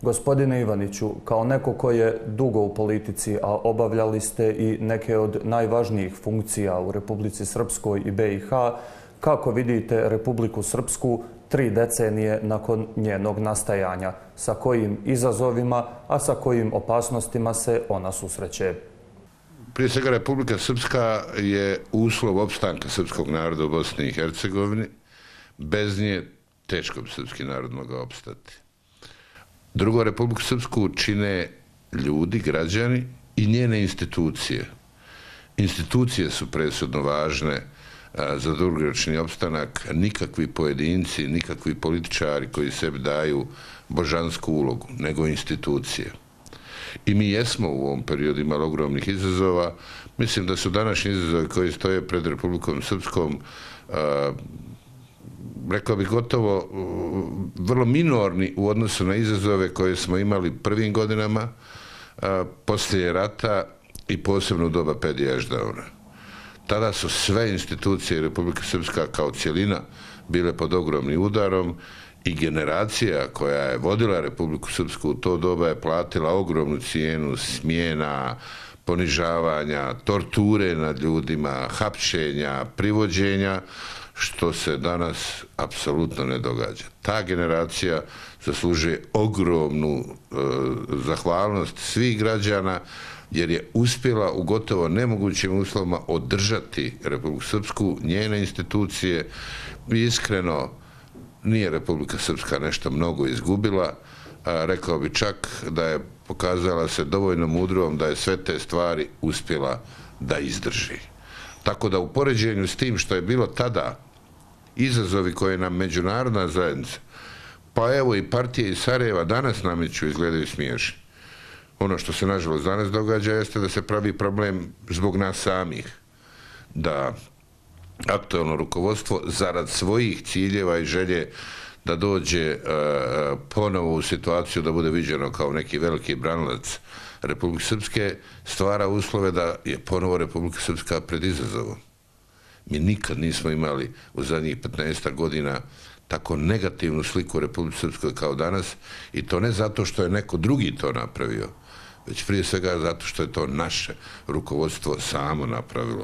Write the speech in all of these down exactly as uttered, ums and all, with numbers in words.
Gospodine Ivaniću, kao neko ko je dugo u politici, a obavljali ste i neke od najvažnijih funkcija u Republici Srpskoj i be i ha, kako vidite Republiku Srpsku tri decenije nakon njenog nastajanja? Sa kojim izazovima, a sa kojim opasnostima se ona susreće? Prije svega, Republika Srpska je uslov opstanka srpskog naroda u Bosni i Hercegovini. Bez nje teško bi srpski narod mogao opstati. Drugo, Republiku Srpsku čine ljudi, građani i njene institucije. Institucije su presudno važne za dugoročni opstanak, nikakvi pojedinci, nikakvi političari koji sebi daju božansku ulogu, nego institucije. I mi jesmo u ovom periodu imali ogromnih izazova. Mislim da su današnji izazovi koji stoje pred Republikom Srpskom, rekao bih gotovo vrlo minorni u odnosu na izazove koje smo imali prvim godinama poslije rata i posebno u doba Pedija Ešdauna. Tada su sve institucije Republike Srpska kao cjelina bile pod ogromnim udarom i generacija koja je vodila Republiku Srpsku u to doba je platila ogromnu cijenu smjena, ponižavanja, torture nad ljudima, hapšenja, privođenja, što se danas apsolutno ne događa. Ta generacija zaslužuje ogromnu e, zahvalnost svih građana jer je uspjela u gotovo nemogućim uslovima održati Republiku Srpsku, njene institucije. Iskreno, nije Republika Srpska nešto mnogo izgubila, a rekao bi čak da je pokazala se dovoljno mudrom da je sve te stvari uspjela da izdrži. Tako da u poređenju s tim što je bilo tada, izazovi koje nam međunarodna zajednica, pa evo i partije iz Sarajeva danas nameću, izgledaju smiješni. Ono što se nažalost danas događa jeste da se pravi problem zbog nas samih, da aktualno rukovodstvo zarad svojih ciljeva i želje da dođe uh, ponovo u situaciju da bude viđeno kao neki veliki branilac Republike Srpske, stvara uslove da je ponovo Republika Srpska pred izazovom. Mi nikad nismo imali u zadnjih petnaest godina tako negativnu sliku Republike Srpskoj kao danas i to ne zato što je neko drugi to napravio, već prije svega zato što je to naše rukovodstvo samo napravilo.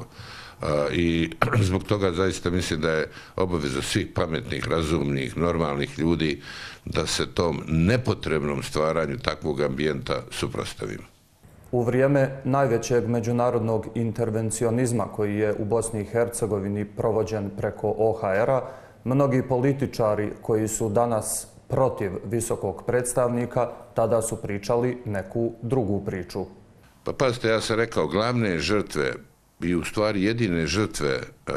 I zbog toga zaista mislim da je obaveza svih pametnih, razumnih, normalnih ljudi da se tom nepotrebnom stvaranju takvog ambijenta suprotstavimo. U vrijeme najvećeg međunarodnog intervencionizma koji je u Bosni i Hercegovini provođen preko o ha era, mnogi političari koji su danas protiv visokog predstavnika tada su pričali neku drugu priču. Pa pazite, ja sam rekao, glavne žrtve i u stvari jedine žrtve uh,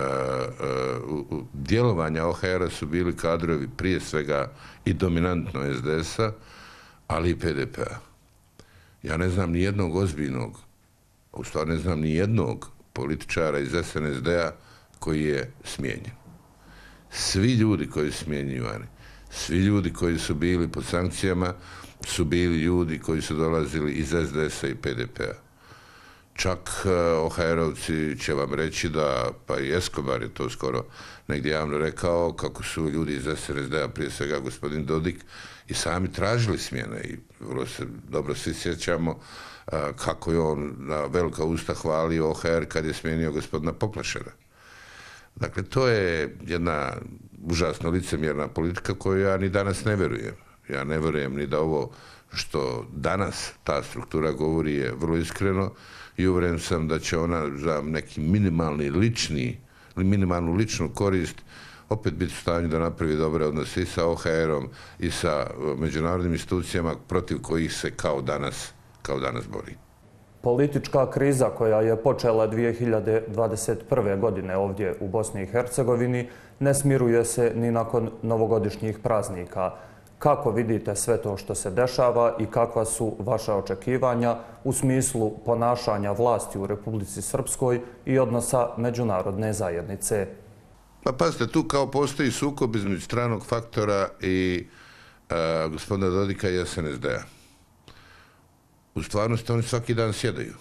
uh, djelovanja o ha era su bili kadrovi prije svega i dominantno es de es-a, ali i pe de pe-a. Ja ne znam ni jednog ozbiljnog, u stvari ne znam ni jednog političara iz es en es de-a koji je smijenjen. Svi ljudi koji su smjenjivani, svi ljudi koji su bili pod sankcijama su bili ljudi koji su dolazili iz es de es-a i pe de pe-a. Čak o ha erovci će vam reći da, pa i Escobar je to skoro negdje javno rekao, kako su ljudi iz es en es de-a, prije svega gospodin Dodik, i sami tražili smjene. I vrlo se dobro svi sjećamo kako je on na velika usta hvalio o ha er kad je smijenio gospodina Poplašera. Dakle, to je jedna užasno licemjerna politika koju ja ni danas ne vjerujem. Ja ne vjerujem ni da ovo što danas ta struktura govori je vrlo iskreno i uvjeren sam da će ona za neki minimalni lični, minimalnu ličnu korist opet biti u stanju da napravi dobre odnose i sa o ha erom i sa međunarodnim institucijama protiv kojih se kao danas, kao danas bori. Politička kriza koja je počela dvije hiljade dvadeset prve. godine ovdje u Bosni i Hercegovini ne smiruje se ni nakon novogodišnjih praznika. Kako vidite sve to što se dešava i kakva su vaša očekivanja u smislu ponašanja vlasti u Republici Srpskoj i odnosa međunarodne zajednice? Pa pazite, tu kao postoji sukob između stranog faktora i a, gospodina Dodika i es en es de-a. U stvarnosti oni svaki dan sjedaju.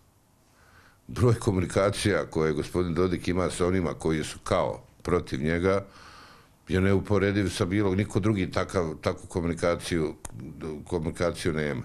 Broj komunikacija koje gospodin Dodik ima sa onima koji su kao protiv njega je neuporediv sa bilo, niko drugi takav, takvu komunikaciju, komunikaciju nema.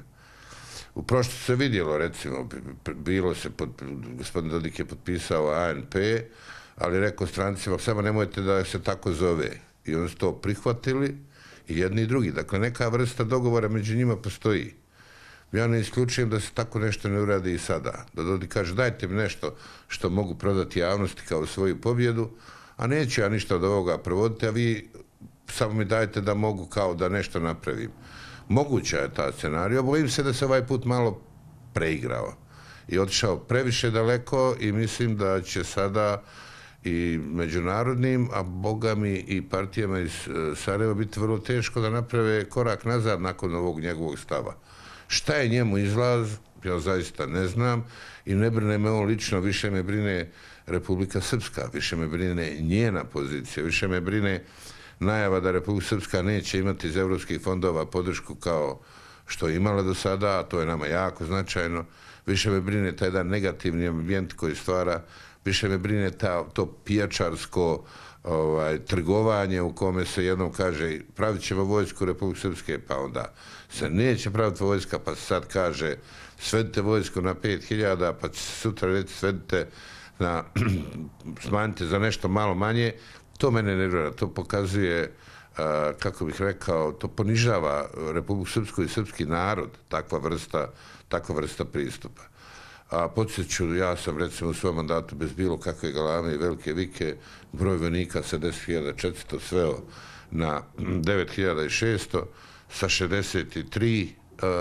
U prošlo se vidjelo, recimo, bilo se, pod, gospodin Dodik je potpisao A N P, ali rekao strancima, samo nemojte da se tako zove. I oni su to prihvatili, i jedni i drugi. Dakle, neka vrsta dogovora među njima postoji. Ja ne isključujem da se tako nešto ne uradi i sada. Da Dodik kaže, dajte mi nešto što mogu prodati javnosti kao svoju pobjedu, a neću ja ništa od ovoga provoditi, a vi samo mi dajte da mogu kao da nešto napravim. Moguća je ta scenarija, bojim se da se ovaj put malo preigrao i otišao previše daleko i mislim da će sada i međunarodnim, a bogami i partijama iz Sarajeva biti vrlo teško da naprave korak nazad nakon ovog njegovog stava. Šta je njemu izlaz, ja zaista ne znam i ne brine me on lično, više me brine Republika Srpska, više me brine njena pozicija, više me brine najava da Republika Srpska neće imati iz evropskih fondova podršku kao što je imala do sada, a to je nama jako značajno. Više me brine taj jedan negativni ambijent koji stvara, više me brine ta, to pijačarsko ovaj, trgovanje u kome se jednom kaže pravit ćemo vojsku Republike Srpske, pa onda se neće praviti vojska, pa se sad kaže svedite vojsku na pet hiljada, pa će se sutra reći svedite na, smanjite za nešto malo manje. To mene nervira, to pokazuje, kako bih rekao, to ponižava Republiku Srpsku i srpski narod, takva vrsta, takva vrsta pristupa. A podsjeću, ja sam recimo u svom mandatu bez bilo kakve galame i velike vike broj vojnika sa deset hiljada četiristo sveo na devet hiljada šesto, sa šezdeset tri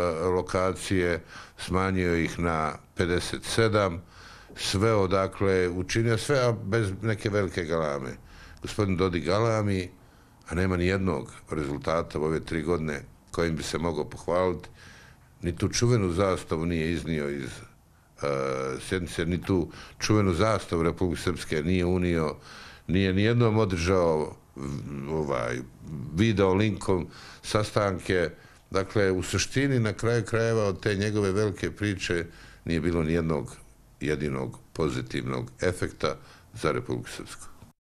lokacije smanjio ih na pedeset sedam, sveo, dakle, učinio sve, a bez neke velike galame. Gospodin Dodik galami, a nema ni jednog rezultata u ove tri godine kojim bi se mogao pohvaliti. Ni tu čuvenu zastavu nije iznio iz uh, sjednice, ni tu čuvenu zastavu Republike Srpske nije unio, nije ni jednom održao ovaj, video linkom sastanke. Dakle, u suštini, na kraju krajeva od te njegove velike priče nije bilo ni jednog jedinog pozitivnog efekta za Republiku Srpsku.